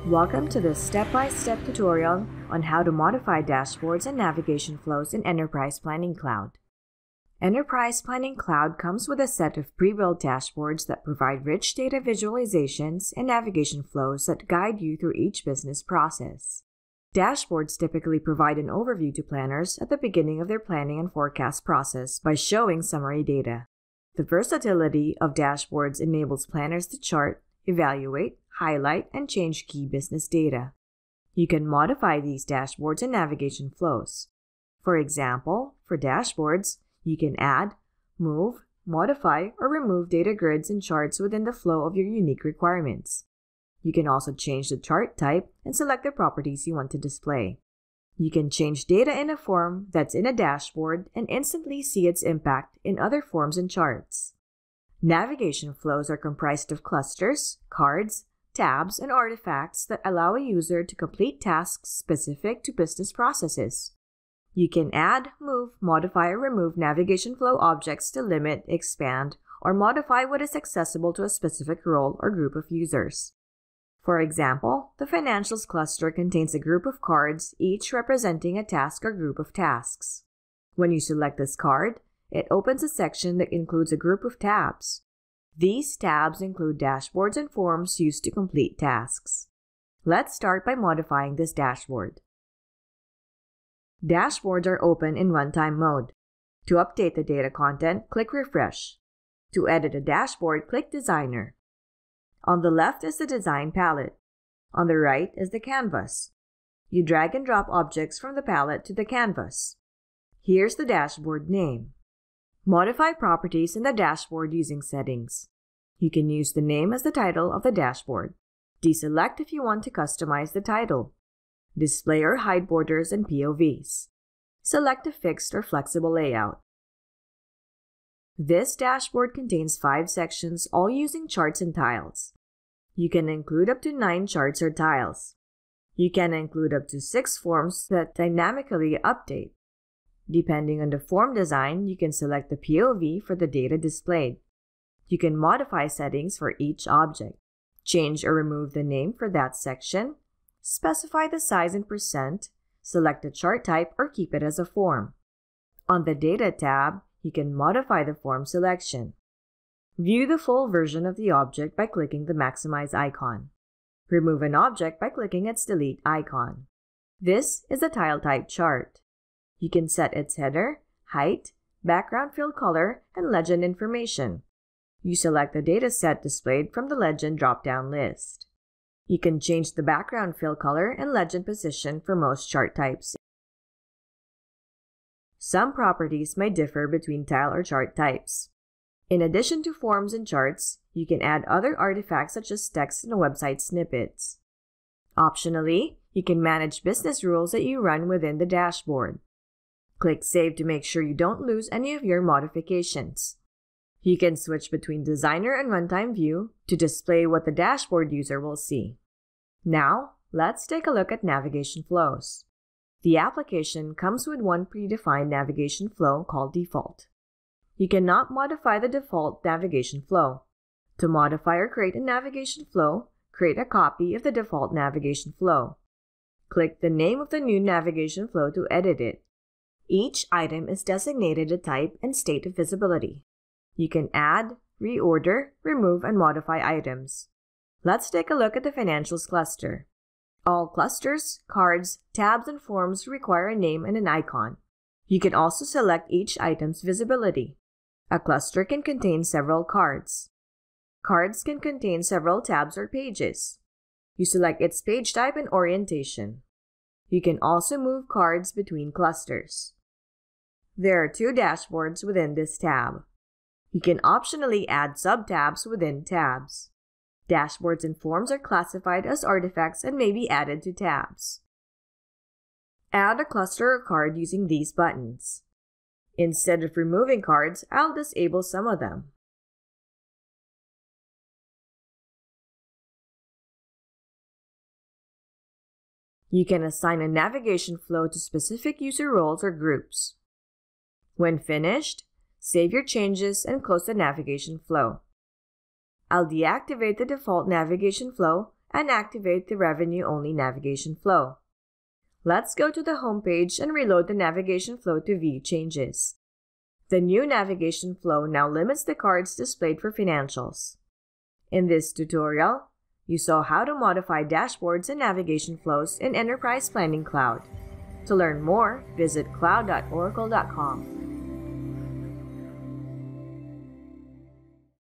Welcome to this step-by-step tutorial on how to modify dashboards and navigation flows in Enterprise Planning Cloud. Enterprise Planning Cloud comes with a set of pre-built dashboards that provide rich data visualizations and navigation flows that guide you through each business process. Dashboards typically provide an overview to planners at the beginning of their planning and forecast process by showing summary data. The versatility of dashboards enables planners to chart, evaluate, highlight, and change key business data. You can modify these dashboards and navigation flows. For example, for dashboards, you can add, move, modify, or remove data grids and charts within the flow of your unique requirements. You can also change the chart type and select the properties you want to display. You can change data in a form that's in a dashboard and instantly see its impact in other forms and charts. Navigation flows are comprised of clusters, cards, tabs, and artifacts that allow a user to complete tasks specific to business processes. You can add, move, modify, or remove navigation flow objects to limit, expand, or modify what is accessible to a specific role or group of users. For example, the Financials cluster contains a group of cards, each representing a task or group of tasks. When you select this card, it opens a section that includes a group of tabs. These tabs include dashboards and forms used to complete tasks. Let's start by modifying this dashboard. Dashboards are open in runtime mode. To update the data content, click Refresh. To edit a dashboard, click Designer. On the left is the Design palette. On the right is the canvas. You drag and drop objects from the palette to the canvas. Here's the dashboard name. Modify properties in the dashboard using Settings. You can use the name as the title of the dashboard. Deselect if you want to customize the title. Display or hide borders and POVs. Select a fixed or flexible layout. This dashboard contains 5 sections, all using charts and tiles. You can include up to 9 charts or tiles. You can include up to 6 forms that dynamically update. Depending on the form design, you can select the POV for the data displayed. You can modify settings for each object, change or remove the name for that section, specify the size in %, select the chart type, or keep it as a form. On the Data tab, you can modify the form selection. View the full version of the object by clicking the Maximize icon. Remove an object by clicking its Delete icon. This is a tile type chart. You can set its header, height, background fill color, and legend information. You select the data set displayed from the legend drop-down list. You can change the background fill color and legend position for most chart types. Some properties may differ between tile or chart types. In addition to forms and charts, you can add other artifacts such as text and website snippets. Optionally, you can manage business rules that you run within the dashboard. Click Save to make sure you don't lose any of your modifications. You can switch between Designer and Runtime View to display what the dashboard user will see. Now, let's take a look at navigation flows. The application comes with one predefined navigation flow called Default. You cannot modify the default navigation flow. To modify or create a navigation flow, create a copy of the default navigation flow. Click the name of the new navigation flow to edit it. Each item is designated a type and state of visibility. You can add, reorder, remove, and modify items. Let's take a look at the Financials cluster. All clusters, cards, tabs, and forms require a name and an icon. You can also select each item's visibility. A cluster can contain several cards. Cards can contain several tabs or pages. You select its page type and orientation. You can also move cards between clusters. There are 2 dashboards within this tab. You can optionally add sub-tabs within tabs. Dashboards and forms are classified as artifacts and may be added to tabs. Add a cluster or card using these buttons. Instead of removing cards, I'll disable some of them. You can assign a navigation flow to specific user roles or groups. When finished, save your changes and close the navigation flow. I'll deactivate the default navigation flow and activate the revenue-only navigation flow. Let's go to the home page and reload the navigation flow to view changes. The new navigation flow now limits the cards displayed for financials. In this tutorial, you saw how to modify dashboards and navigation flows in Enterprise Planning Cloud. To learn more, visit cloud.oracle.com.